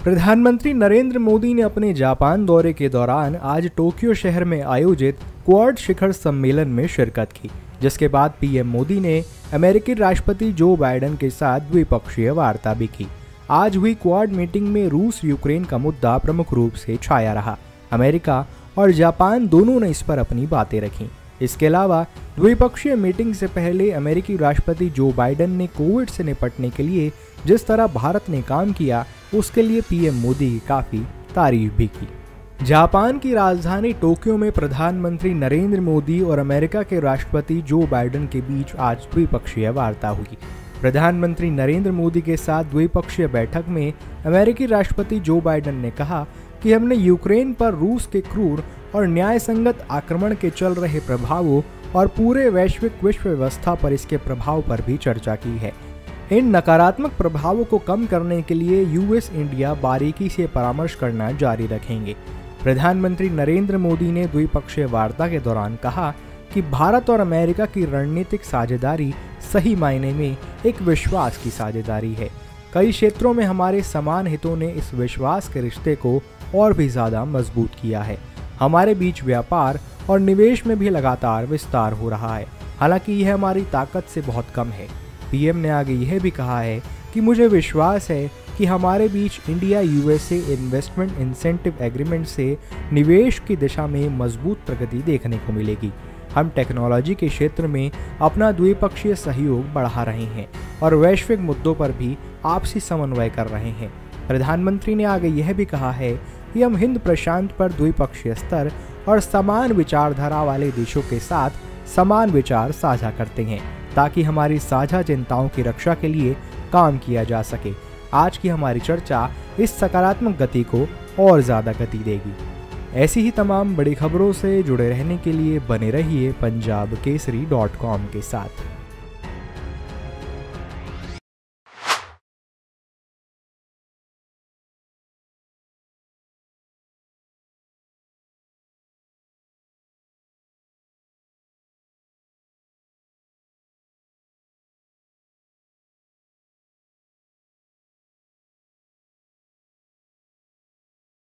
प्रधानमंत्री नरेंद्र मोदी ने अपने जापान दौरे के दौरान आज टोक्यो शहर में आयोजित क्वाड शिखर सम्मेलन में शिरकत की, जिसके बाद पीएम मोदी ने अमेरिकी राष्ट्रपति जो बाइडेन के साथ द्विपक्षीय वार्ता भी की। आज हुई क्वाड मीटिंग में रूस यूक्रेन का मुद्दा प्रमुख रूप से छाया रहा। अमेरिका और जापान दोनों ने इस पर अपनी बातें रखी। इसके अलावा द्विपक्षीय मीटिंग से पहले अमेरिकी राष्ट्रपति जो बाइडेन ने कोविड से निपटने के लिए जिस तरह भारत ने काम किया, उसके लिए पीएम मोदी की काफी तारीफ भी की। जापान की राजधानी टोक्यो में प्रधानमंत्री नरेंद्र मोदी और अमेरिका के राष्ट्रपति जो बाइडेन के बीच आज द्विपक्षीय वार्ता हुई। प्रधानमंत्री नरेंद्र मोदी के साथ द्विपक्षीय बैठक में अमेरिकी राष्ट्रपति जो बाइडेन ने कहा कि हमने यूक्रेन पर रूस के क्रूर और न्यायसंगत आक्रमण के चल रहे प्रभावों और पूरे वैश्विक विश्व व्यवस्था पर इसके प्रभाव पर भी चर्चा की है। इन नकारात्मक प्रभावों को कम करने के लिए यूएस इंडिया बारीकी से परामर्श करना जारी रखेंगे। प्रधानमंत्री नरेंद्र मोदी ने द्विपक्षीय वार्ता के दौरान कहा कि भारत और अमेरिका की रणनीतिक साझेदारी सही मायने में एक विश्वास की साझेदारी है। कई क्षेत्रों में हमारे समान हितों ने इस विश्वास के रिश्ते को और भी ज्यादा मजबूत किया है। हमारे बीच व्यापार और निवेश में भी लगातार विस्तार हो रहा है, हालांकि यह हमारी ताकत से बहुत कम है। पीएम ने आगे यह भी कहा है कि मुझे विश्वास है कि हमारे बीच India USA investment incentive agreement से निवेश की दिशा में मजबूत प्रगति देखने को मिलेगी। हम टेक्नोलॉजी के क्षेत्र में अपना द्विपक्षीय सहयोग बढ़ा रहे हैं और वैश्विक मुद्दों पर भी आपसी समन्वय कर रहे हैं। प्रधानमंत्री ने आगे यह भी कहा है कि हम हिंद प्रशांत पर द्विपक्षीय स्तर और समान विचारधारा वाले देशों के साथ समान विचार साझा करते हैं, ताकि हमारी साझा चिंताओं की रक्षा के लिए काम किया जा सके। आज की हमारी चर्चा इस सकारात्मक गति को और ज़्यादा गति देगी। ऐसी ही तमाम बड़ी खबरों से जुड़े रहने के लिए बने रहिए पंजाबकेसरी.com के साथ।